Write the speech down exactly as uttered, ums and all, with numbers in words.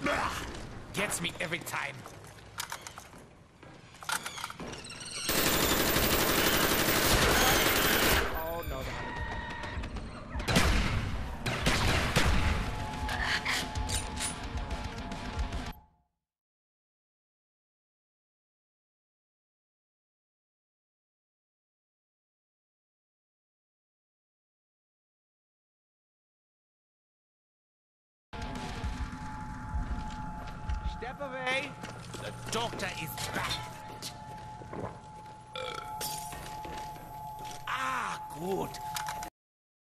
Gets me every time. Oh no, Step away. The doctor is back. Ah, gut.